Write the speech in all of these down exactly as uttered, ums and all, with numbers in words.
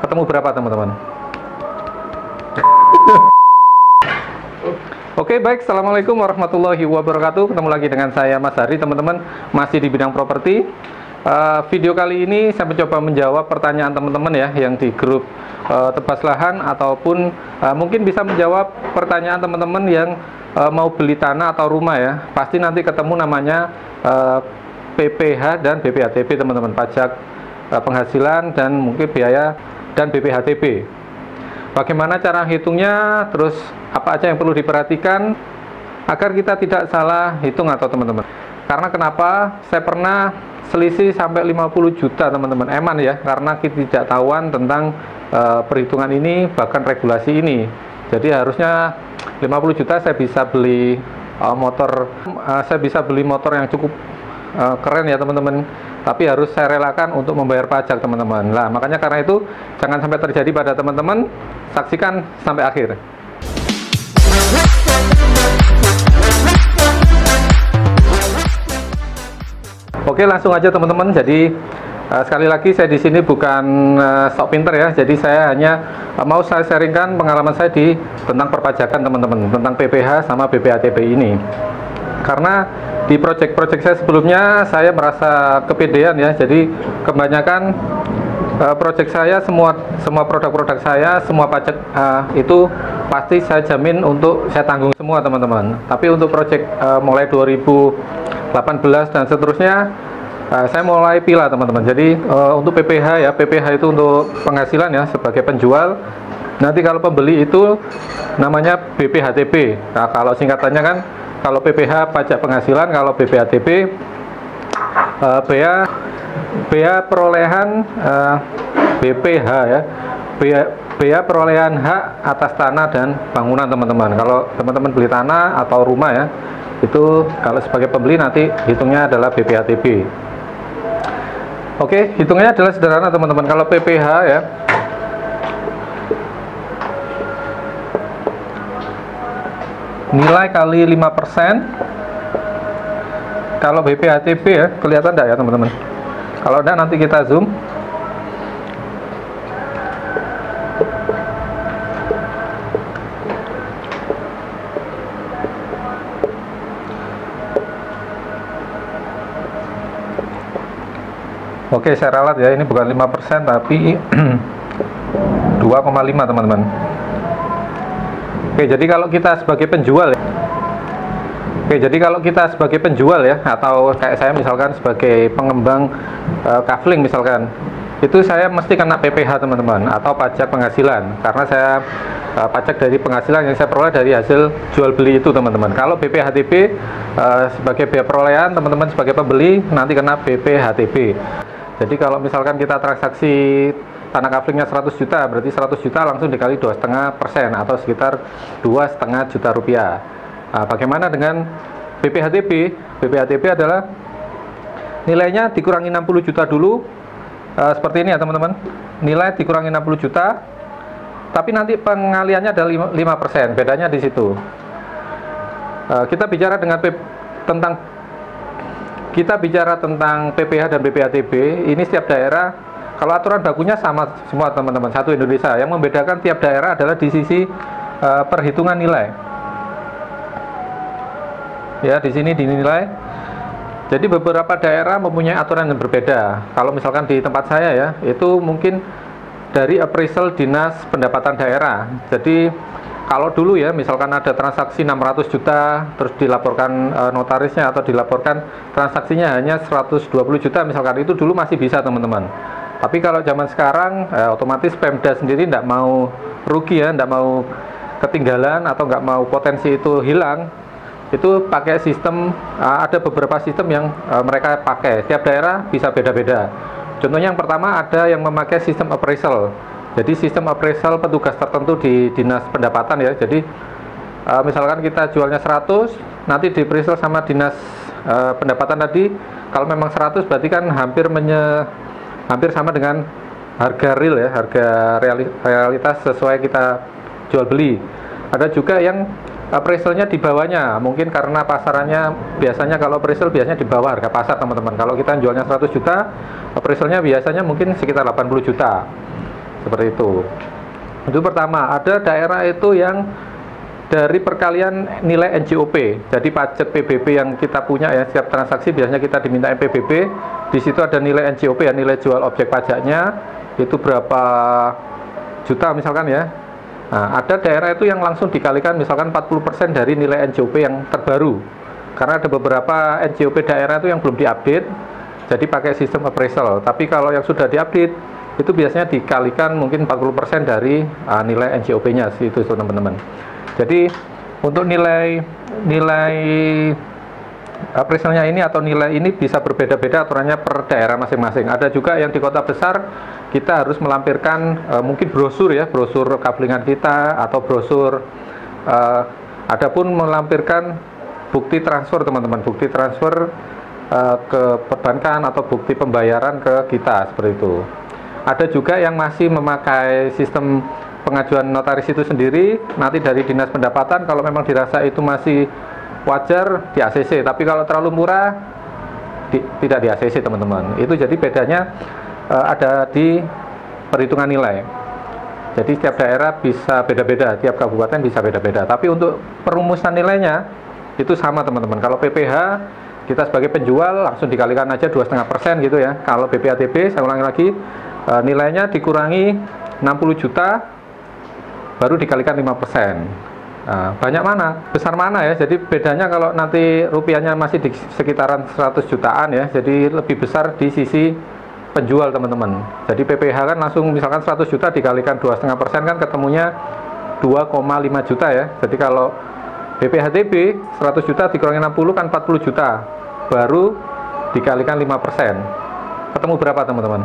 ketemu berapa teman-teman? Oke, baik. Assalamualaikum warahmatullahi wabarakatuh. Ketemu lagi dengan saya Mas Hari, teman-teman, masih di bidang properti. Uh, video kali ini saya mencoba menjawab pertanyaan teman-teman ya yang di grup uh, Tebas Lahan, ataupun uh, mungkin bisa menjawab pertanyaan teman-teman yang uh, mau beli tanah atau rumah ya. Pasti nanti ketemu namanya uh, P P H dan B P H T B, teman-teman, pajak uh, penghasilan dan mungkin biaya dan B P H T B. Bagaimana cara hitungnya, terus apa aja yang perlu diperhatikan agar kita tidak salah hitung atau teman-teman. Karena kenapa? Saya pernah selisih sampai lima puluh juta teman-teman, eman ya, karena ketidaktahuan tentang uh, perhitungan ini, bahkan regulasi ini. Jadi harusnya lima puluh juta saya bisa beli uh, motor, uh, saya bisa beli motor yang cukup uh, keren ya teman-teman. Tapi harus saya relakan untuk membayar pajak teman-teman. Nah, makanya karena itu jangan sampai terjadi pada teman-teman. Saksikan sampai akhir. Oke, langsung aja teman-teman. Jadi uh, sekali lagi saya di sini bukan uh, sok pinter ya. Jadi saya hanya uh, mau saya sharingkan pengalaman saya di tentang perpajakan teman-teman, tentang P P H sama B P H T B ini. Karena di project-project saya sebelumnya saya merasa kepedean ya. Jadi kebanyakan uh, project saya, semua semua produk-produk saya, semua pajak uh, itu pasti saya jamin untuk saya tanggung semua teman-teman. Tapi untuk project uh, mulai dua ribu delapan belas dan seterusnya, uh, saya mulai pilah teman-teman. Jadi uh, untuk P P H ya, P P H itu untuk penghasilan ya sebagai penjual. Nanti kalau pembeli itu namanya B P H T B. Nah, kalau singkatannya kan, kalau P P H pajak penghasilan, kalau B P H T B uh, bea bea perolehan uh, B P H ya, bea, bea perolehan hak atas tanah dan bangunan teman-teman. Kalau teman-teman beli tanah atau rumah ya, itu kalau sebagai pembeli nanti hitungnya adalah B P H T B. Oke, hitungnya adalah sederhana teman-teman. Kalau P P H ya, nilai kali lima persen. Kalau B P H T B ya, kelihatan enggak ya teman-teman? Kalau enggak nanti kita zoom. Oke, saya ralat ya, ini bukan lima persen tapi dua koma lima teman-teman. Oke, jadi kalau kita sebagai penjual ya, Oke, jadi kalau kita sebagai penjual ya, atau kayak saya misalkan sebagai pengembang uh, kafling misalkan, itu saya mesti kena P P H teman-teman, atau pajak penghasilan, karena saya uh, pajak dari penghasilan yang saya peroleh dari hasil jual beli itu teman-teman. Kalau B P H T B uh, sebagai biaya perolehan, teman-teman sebagai pembeli nanti kena B P H T B. Jadi kalau misalkan kita transaksi tanah kaflingnya seratus juta, berarti seratus juta langsung dikali dua koma lima persen atau sekitar dua koma lima juta rupiah. Nah, bagaimana dengan B P H T B? B P H T B adalah nilainya dikurangi enam puluh juta dulu, uh, seperti ini ya teman-teman. Nilai dikurangi enam puluh juta, tapi nanti pengaliannya adalah lima persen. Bedanya di situ. Uh, kita bicara dengan P tentang kita bicara tentang P P H dan B P H T B. Ini setiap daerah, kalau aturan bakunya sama semua teman-teman, satu Indonesia. Yang membedakan tiap daerah adalah di sisi uh, perhitungan nilai. Ya, di sini dinilai. Jadi beberapa daerah mempunyai aturan yang berbeda. Kalau misalkan di tempat saya ya, itu mungkin dari appraisal Dinas Pendapatan Daerah. Jadi kalau dulu ya, misalkan ada transaksi enam ratus juta, terus dilaporkan e, notarisnya atau dilaporkan transaksinya hanya seratus dua puluh juta misalkan, itu dulu masih bisa teman-teman. Tapi kalau zaman sekarang, e, otomatis Pemda sendiri tidak mau rugi ya, tidak mau ketinggalan atau nggak mau potensi itu hilang. Itu pakai sistem, e, ada beberapa sistem yang e, mereka pakai. Tiap daerah bisa beda-beda. Contohnya yang pertama ada yang memakai sistem appraisal. Jadi sistem appraisal petugas tertentu di Dinas Pendapatan ya. Jadi uh, misalkan kita jualnya seratus, nanti di appraisal sama Dinas uh, Pendapatan tadi, kalau memang seratus berarti kan hampir menye, hampir sama dengan harga real ya, harga reali, realitas sesuai kita jual beli. Ada juga yang appraisalnya di bawahnya, mungkin karena pasarannya biasanya kalau appraisal biasanya di bawah harga pasar teman-teman. Kalau kita jualnya seratus juta, appraisalnya biasanya mungkin sekitar delapan puluh juta. seperti itu. Itu pertama. Ada daerah itu yang dari perkalian nilai N J O P, jadi pajak P B B yang kita punya ya, setiap transaksi biasanya kita diminta P B B. Di situ ada nilai N J O P ya, nilai jual objek pajaknya itu berapa juta misalkan ya. Nah, ada daerah itu yang langsung dikalikan misalkan empat puluh persen dari nilai N J O P yang terbaru, karena ada beberapa N J O P daerah itu yang belum diupdate, jadi pakai sistem appraisal. Tapi kalau yang sudah diupdate itu biasanya dikalikan mungkin empat puluh persen dari uh, nilai N J O P-nya itu teman-teman. Jadi untuk nilai nilai appraisalnya ini atau nilai ini bisa berbeda-beda aturannya per daerah masing-masing. Ada juga yang di kota besar kita harus melampirkan uh, mungkin brosur ya, brosur kablingan kita atau brosur uh, adapun melampirkan bukti transfer teman-teman, bukti transfer uh, ke perbankan atau bukti pembayaran ke kita seperti itu. Ada juga yang masih memakai sistem pengajuan notaris itu sendiri, nanti dari dinas pendapatan kalau memang dirasa itu masih wajar di A C C, tapi kalau terlalu murah di, tidak di A C C teman-teman. Itu jadi bedanya uh, ada di perhitungan nilai. Jadi setiap daerah bisa beda-beda, tiap kabupaten bisa beda-beda, tapi untuk perumusan nilainya itu sama teman-teman. Kalau P P H kita sebagai penjual langsung dikalikan aja dua koma lima persen gitu ya. Kalau B P A T B saya ulangi lagi, uh, nilainya dikurangi enam puluh juta baru dikalikan lima persen. Nah, banyak mana? Besar mana ya? Jadi bedanya kalau nanti rupiahnya masih di sekitaran seratus jutaan ya, jadi lebih besar di sisi penjual teman-teman. Jadi P P H kan langsung misalkan seratus juta dikalikan dua koma lima persen kan ketemunya dua koma lima juta ya. Jadi kalau B P H T B seratus juta dikurangi enam puluh kan empat puluh juta, baru dikalikan lima persen. Ketemu berapa teman-teman?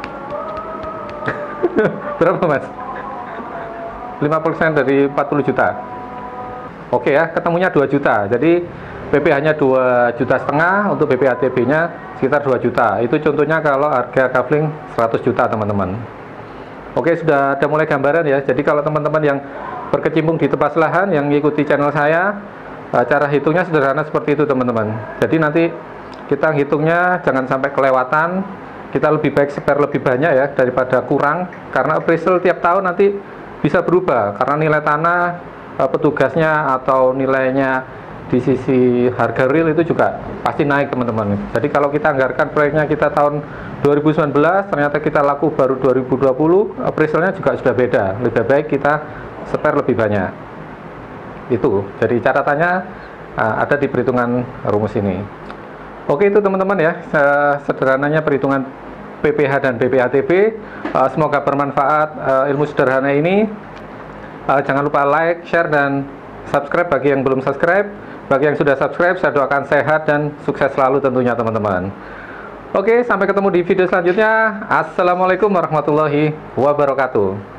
Berapa mas? lima persen dari empat puluh juta. Oke ya, ketemunya dua juta. Jadi P P H-nya dua juta setengah, untuk B P A T B-nya sekitar dua juta. Itu contohnya kalau harga kafling seratus juta, teman-teman. Oke, sudah ada mulai gambaran ya. Jadi kalau teman-teman yang berkecimpung di tepas lahan yang mengikuti channel saya, cara hitungnya sederhana seperti itu, teman-teman. Jadi nanti kita hitungnya jangan sampai kelewatan. Kita lebih baik spare lebih banyak ya daripada kurang, karena appraisal tiap tahun nanti bisa berubah karena nilai tanah, petugasnya atau nilainya di sisi harga real itu juga pasti naik teman-teman. Jadi kalau kita anggarkan proyeknya kita tahun dua ribu sembilan belas, ternyata kita laku baru dua ribu dua puluh, appraisalnya juga sudah beda. Lebih baik kita spare lebih banyak. Itu jadi catatannya ada di perhitungan rumus ini. Oke, itu teman-teman ya, sederhananya perhitungan P P H dan B P A T B. Uh, semoga bermanfaat uh, ilmu sederhana ini. Uh, jangan lupa like, share, dan subscribe bagi yang belum subscribe. Bagi yang sudah subscribe, saya doakan sehat dan sukses selalu tentunya teman-teman. Oke, sampai ketemu di video selanjutnya. Assalamualaikum warahmatullahi wabarakatuh.